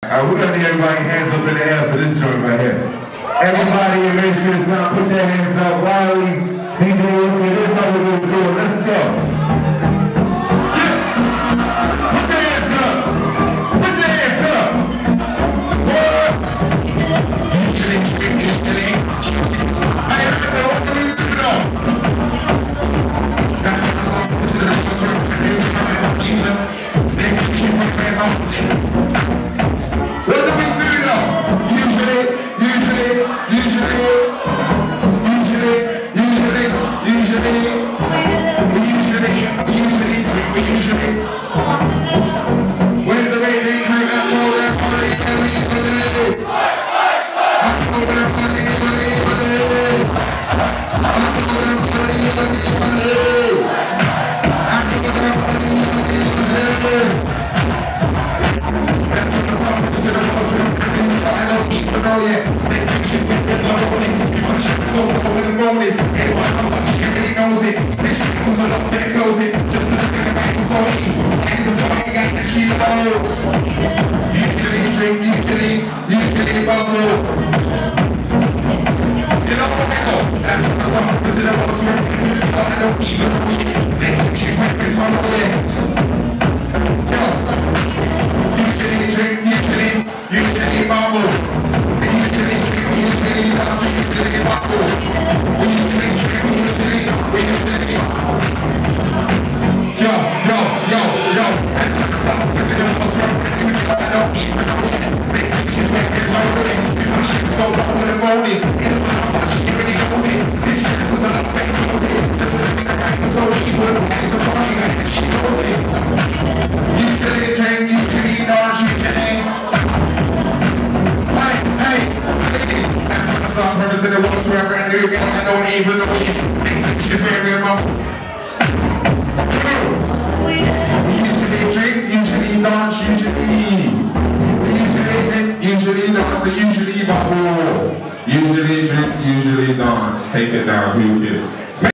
We're gonna need everybody hands up in the air for this joint right here. Everybody in Krsp sound, put your hands up. Wiley, DJ, this is how we're gonna do it. Let's go. Yeah. Put your hands up. Put your hands up. What? Hey, what do we do now? That's what I'm what do we do now? Usually, where's the way they bring up all that money? Oh yeah, next thing she's with the Rolex. You wanna shut the phone over the Rolex. Guess what? How much she really knows it. This shit was a lot, better close it. Just look at the back before me. Hands up, I got the shit low. Usually drink, usually bubble. You know what I go? That's what I'm talking about. About to I don't even know it. Next thing she's with the Rolex. Yo, usually drink, usually bubble. I don't even know what you very much. Usually drink, usually dance, usually dance, usually bubble. Usually drink, usually dance. Take it down, who did it?